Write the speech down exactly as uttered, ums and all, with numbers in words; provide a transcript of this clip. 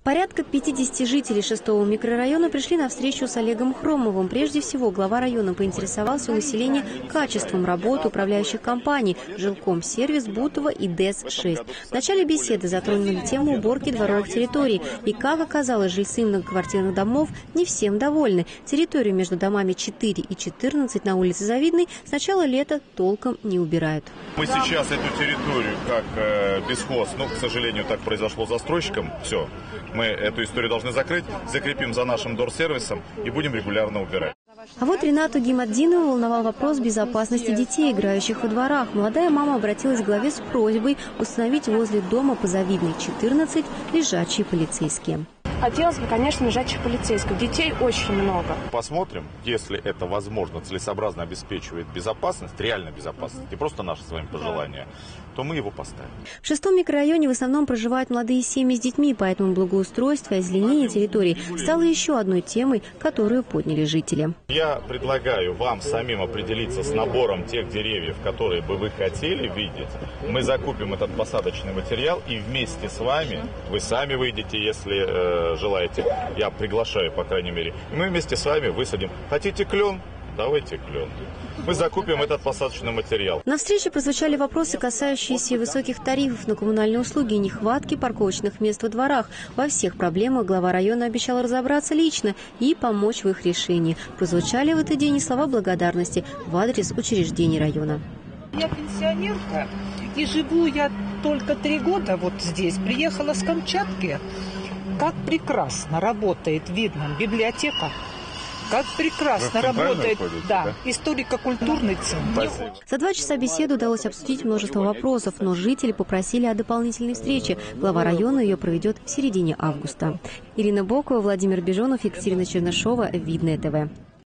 Порядка пятидесяти жителей шестого микрорайона пришли на встречу с Олегом Хромовым. Прежде всего, глава района поинтересовался у населения качеством работы управляющих компаний «Жилкомсервис», «Бутово» и ДЭС шесть. В начале беседы затронули тему уборки дворовых территорий. И, как оказалось, жильцы многоквартирных домов не всем довольны. Территорию между домами четыре и четырнадцать на улице Завидной с начала лета толком не убирают. Мы сейчас эту территорию, как э, бесхоз, ну, к сожалению, так произошло с застройщиком, все. Мы эту историю должны закрыть, закрепим за нашим дорсервисом и будем регулярно убирать. А вот Ренату Гиматдинову волновал вопрос безопасности детей, играющих во дворах. Молодая мама обратилась к главе с просьбой установить возле дома по Завидной четырнадцать лежачие полицейские. Хотелось бы, конечно, лежачих полицейских. Детей очень много. Посмотрим, если это возможно, целесообразно обеспечивает безопасность, реальную безопасность, не просто наши с вами пожелания, то мы его поставим. В шестом микрорайоне в основном проживают молодые семьи с детьми, поэтому благоустройство и озеленение территорий стало еще одной темой, которую подняли жители. Я предлагаю вам самим определиться с набором тех деревьев, которые бы вы хотели видеть. Мы закупим этот посадочный материал и вместе с вами, вы сами выйдете, если э, желаете, я приглашаю, по крайней мере, и мы вместе с вами высадим. Хотите клен? Давайте клен. Мы закупим этот посадочный материал. На встрече прозвучали вопросы, касающиеся высоких тарифов на коммунальные услуги и нехватки парковочных мест во дворах. Во всех проблемах глава района обещал разобраться лично и помочь в их решении. Прозвучали в этот день и слова благодарности в адрес учреждений района. Я пенсионерка, и живу я только три года вот здесь. Приехала с Камчатки. Как прекрасно работает, видно, библиотека. Как прекрасно работает, ходите, да, да? Историко-культурный центр. За два часа беседы удалось обсудить множество вопросов, но жители попросили о дополнительной встрече. Глава района ее проведет в середине августа. Ирина Бокова, Владимир Бежонов, Екатерина Чернышова, Видное ТВ.